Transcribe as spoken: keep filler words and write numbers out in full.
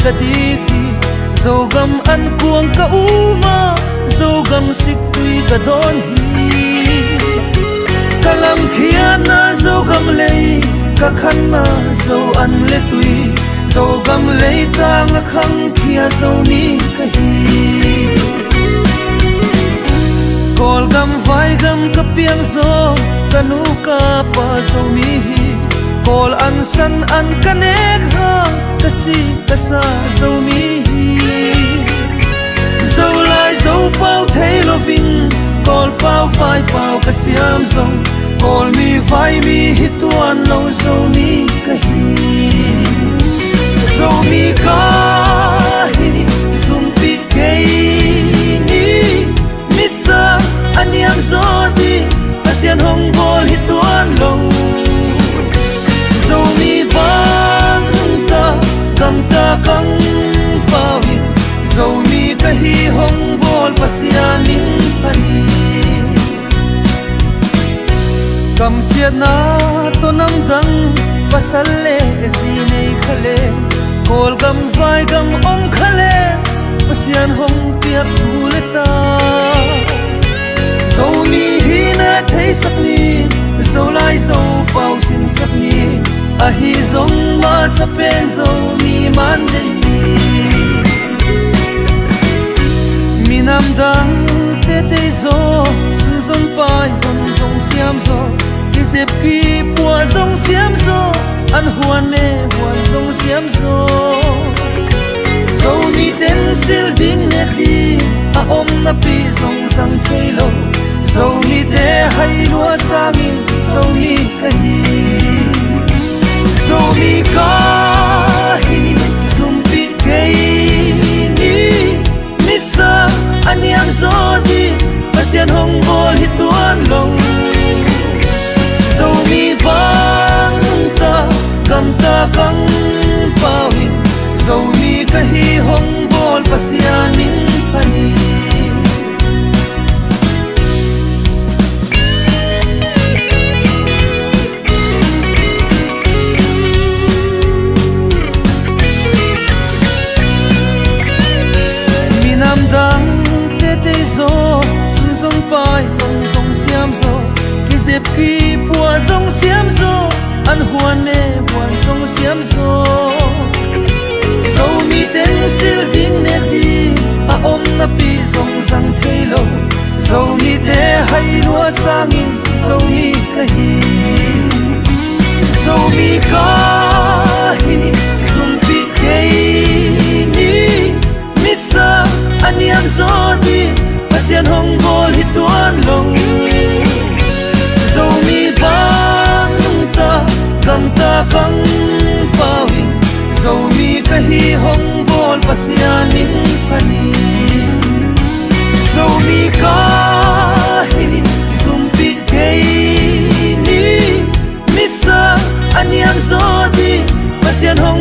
ka di khi dầu gam ăn cuồng ka uma dầu gam xích tui ka don hi ka lam khia na dầu gam lei ka khan na dầu ăn le tui dầu gam lei ta nga khang khia dầu ni ka hi kol gam vai gam ka piang zo kanu ka pa dầu mi hi kol an san an kanek ha kasi kasa dầu mi dầu lai dầu bao thấy lo vinh kol bao vai bao kasiam zong kol mi vai mi hituan lo dầu mi kahi dầu mi kahi zum pi kei ni misa aniam zodi kasian hong bol hituan lo dầu mi bang ta kam ta kang pao dầu mi kahi hong bol pasianin pani kam siat na to nam dang pasale esine khale kol gam vai gam ong khale pasian hong piak tuleta dầu mi hi na thei sakni dầu lai dầu pau sin sakni a hi zong ma sa pen dầu mi man dei nam dang te te zo sun zon pai zon zong siam zo ki sep ki pua zong siam zo an huan me huan zong siam zo zo mi ten sil ding ne ti a om na pi zong sang thailo zo mi te hai lua sangin zo mi kahi zo mi kahi zum pi kei misa aniam zodi pasian hong bol hituan lo dầu mi bang ta kam ta kang pao dầu mi kahi hong bol pasianin pani pai zong zong siam zo ki zep ki pua zong siam zo an huan me huan zong siam zo zo mi ten sil ding ne ti a om na pi zong zang thailo zo mi te hai lua sangin zo mi kahi zo mi kahi zum pi kei ni misa aniam zodi pasian hong bol hituan lo dầu mi bang ta kam ta kang pao dầu mi kahi hong bol pasianin pani dầu mi kahi zum pi kei ni misa aniam zodi pasian hong